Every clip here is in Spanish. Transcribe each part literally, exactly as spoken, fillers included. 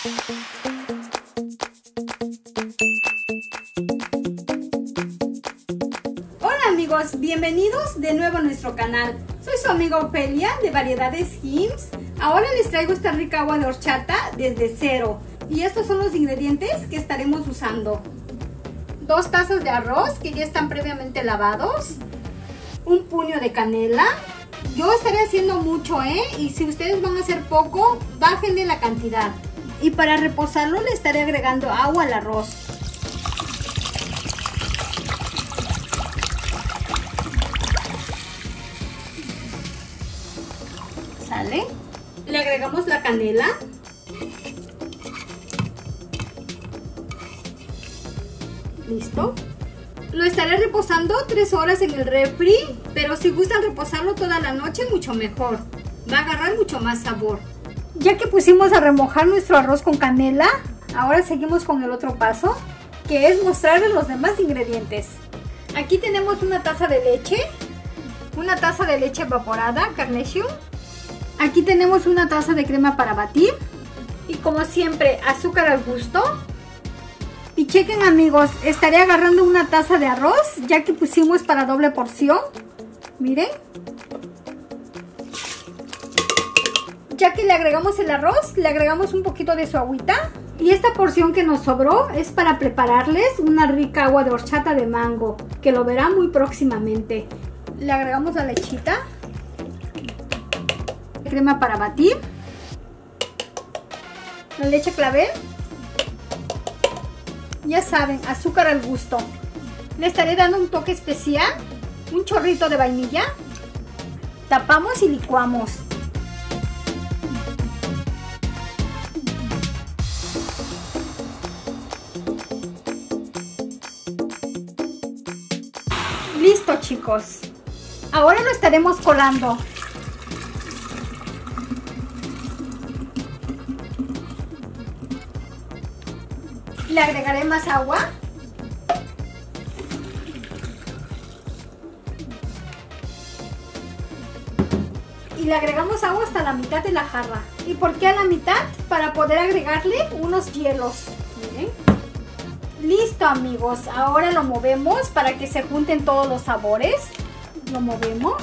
Hola amigos, bienvenidos de nuevo a nuestro canal. Soy su amiga Ofelia de Variedades Hims. Ahora les traigo esta rica agua de horchata desde cero. Y estos son los ingredientes que estaremos usando. Dos tazas de arroz que ya están previamente lavados. Un puño de canela. Yo estaré haciendo mucho, ¿eh? Y si ustedes van a hacer poco, bájenle la cantidad. Y para reposarlo le estaré agregando agua al arroz. ¿Sale? Le agregamos la canela. ¿Listo? Lo estaré reposando tres horas en el refri, pero si gustan reposarlo toda la noche, mucho mejor. Va a agarrar mucho más sabor. Ya que pusimos a remojar nuestro arroz con canela, ahora seguimos con el otro paso, que es mostrarles los demás ingredientes. Aquí tenemos una taza de leche, una taza de leche evaporada, Carnation. Aquí tenemos una taza de crema para batir y como siempre azúcar al gusto. Y chequen amigos, estaré agarrando una taza de arroz ya que pusimos para doble porción. Miren. Ya que le agregamos el arroz, le agregamos un poquito de su agüita. Y esta porción que nos sobró es para prepararles una rica agua de horchata de mango, que lo verán muy próximamente. Le agregamos la lechita. Crema para batir. La leche clavel. Ya saben, azúcar al gusto. Le estaré dando un toque especial, un chorrito de vainilla. Tapamos y licuamos. Listo chicos. Ahora lo estaremos colando. Le agregaré más agua. Y le agregamos agua hasta la mitad de la jarra. ¿Y por qué a la mitad? Para poder agregarle unos hielos. Miren. Listo amigos. Ahora lo movemos para que se junten todos los sabores. Lo movemos.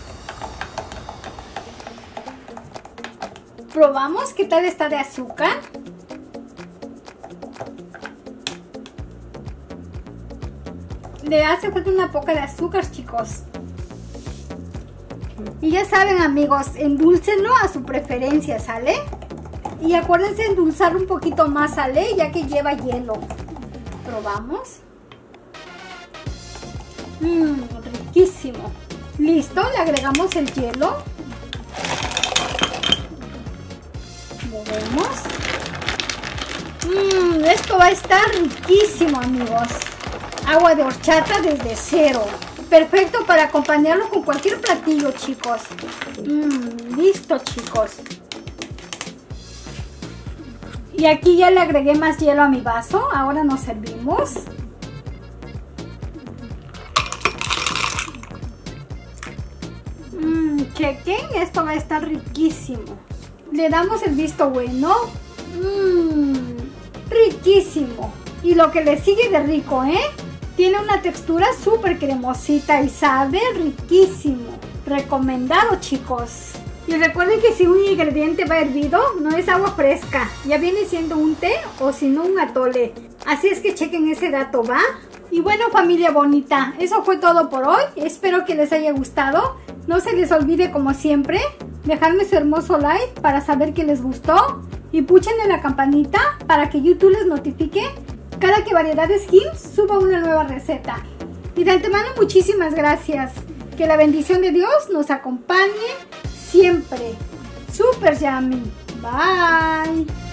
Probamos qué tal está de azúcar. Le hace falta una poca de azúcar, chicos. Y ya saben, amigos, endúlcenlo a su preferencia, ¿sale? Y acuérdense de endulzarlo un poquito más, ¿sale? Ya que lleva hielo. Probamos. Mmm, riquísimo. Listo, le agregamos el hielo. Movemos. Mmm, esto va a estar riquísimo, amigos. Agua de horchata desde cero. Perfecto para acompañarlo con cualquier platillo, chicos. Mmm, listo, chicos. Y aquí ya le agregué más hielo a mi vaso. Ahora nos servimos. Mmm, chequen, esto va a estar riquísimo. Le damos el visto bueno. Mmm, riquísimo. Y lo que le sigue de rico, ¿eh? Tiene una textura súper cremosita y sabe riquísimo. Recomendado, chicos. Y recuerden que si un ingrediente va hervido, no es agua fresca. Ya viene siendo un té o si no un atole. Así es que chequen ese dato, ¿va? Y bueno, familia bonita, eso fue todo por hoy. Espero que les haya gustado. No se les olvide, como siempre, dejarme su hermoso like para saber que les gustó. Y púchenle la campanita para que YouTube les notifique cada que Variedades Hims suba una nueva receta. Y de antemano muchísimas gracias. Que la bendición de Dios nos acompañe siempre. Super yummy. Bye.